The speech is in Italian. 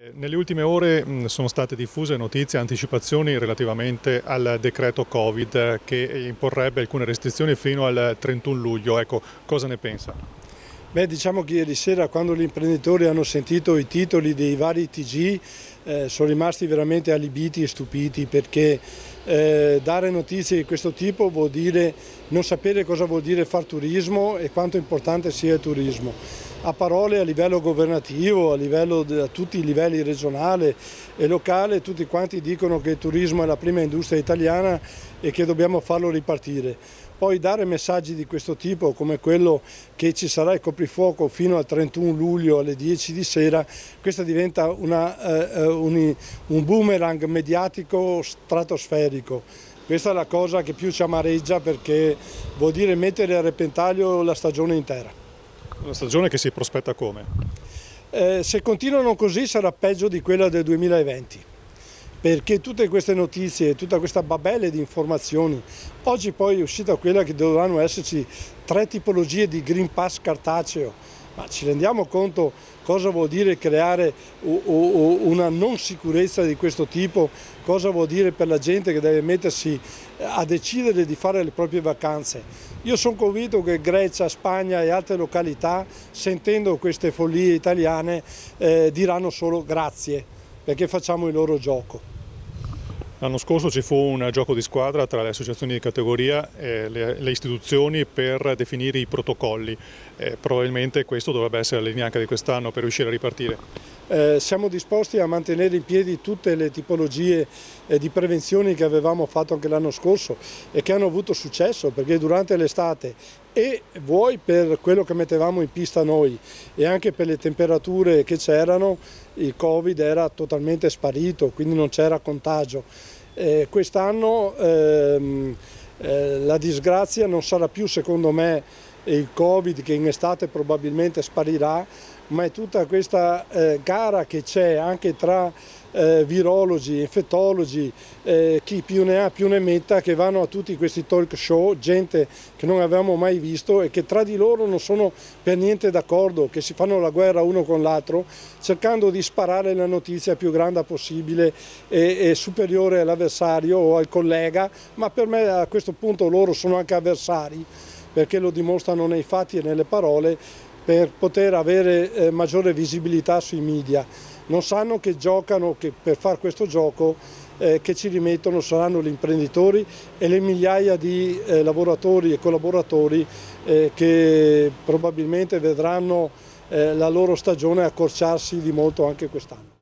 Nelle ultime ore sono state diffuse notizie e anticipazioni relativamente al decreto Covid che imporrebbe alcune restrizioni fino al 31 luglio. Ecco, cosa ne pensa? Beh, diciamo che ieri sera, quando gli imprenditori hanno sentito i titoli dei vari TG, sono rimasti veramente allibiti e stupiti, perché dare notizie di questo tipo vuol dire non sapere cosa vuol dire far turismo e quanto importante sia il turismo. A parole, a livello governativo, a tutti i livelli regionale e locale, tutti quanti dicono che il turismo è la prima industria italiana e che dobbiamo farlo ripartire. Poi dare messaggi di questo tipo, come quello che ci sarà il coprifuoco fino al 31 luglio alle 10 di sera, questo diventa un boomerang mediatico stratosferico. Questa è la cosa che più ci amareggia, perché vuol dire mettere a repentaglio la stagione intera. Una stagione che si prospetta come? Se continuano così sarà peggio di quella del 2020, perché tutte queste notizie, tutta questa babele di informazioni, oggi poi è uscita quella che dovranno esserci 3 tipologie di Green Pass cartaceo, ma ci rendiamo conto cosa vuol dire creare una non sicurezza di questo tipo, cosa vuol dire per la gente che deve mettersi a decidere di fare le proprie vacanze. Io sono convinto che Grecia, Spagna e altre località, sentendo queste follie italiane, diranno solo grazie, perché facciamo il loro gioco. L'anno scorso ci fu un gioco di squadra tra le associazioni di categoria e le istituzioni per definire i protocolli. Probabilmente questo dovrebbe essere la linea anche di quest'anno per riuscire a ripartire. Siamo disposti a mantenere in piedi tutte le tipologie di prevenzioni che avevamo fatto anche l'anno scorso e che hanno avuto successo, perché durante l'estate, e vuoi per quello che mettevamo in pista noi e anche per le temperature che c'erano, il Covid era totalmente sparito, quindi non c'era contagio. Quest'anno la disgrazia non sarà più, secondo me, il Covid, che in estate probabilmente sparirà, ma è tutta questa gara che c'è anche tra virologi, infettologi, chi più ne ha più ne metta, che vanno a tutti questi talk show, gente che non avevamo mai visto e che tra di loro non sono per niente d'accordo, che si fanno la guerra uno con l'altro, cercando di sparare la notizia più grande possibile e superiore all'avversario o al collega, ma per me a questo punto loro sono anche avversari, perché lo dimostrano nei fatti e nelle parole, per poter avere maggiore visibilità sui media. Non sanno che giocano, che per fare questo gioco che ci rimettono saranno gli imprenditori e le migliaia di lavoratori e collaboratori che probabilmente vedranno la loro stagione accorciarsi di molto anche quest'anno.